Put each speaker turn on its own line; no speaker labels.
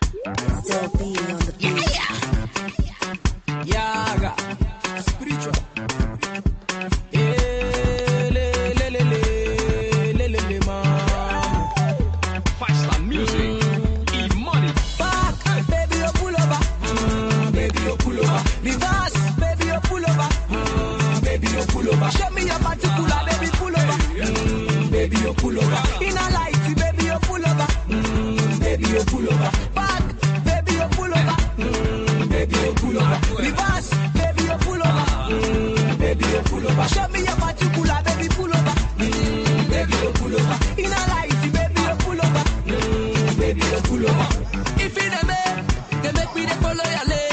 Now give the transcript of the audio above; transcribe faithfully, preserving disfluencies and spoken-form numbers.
Still be on the beat.
Yaga, spiritual. Eh, le, le, le, le, le, le, le, man.
Faster music, e-money.
Back, baby, you pull over. Mm, baby, you pull over. Reverse, baby, you pull over. Mm, baby, you pull over. Show me your particular, baby, pull over. Mm, baby, you pull over. In a light, baby, you pull over. Mm, baby, you pull over. Back, baby, you pull over. Mm, baby, you pull over. Reverse, baby, you pull over. Mm, baby, you pull over. Show me your particular, baby, pull over. Mm, baby, you pull over. In a light, baby, you pull over. Mm, baby, you pull over. If you the man, they make me the follow your lane.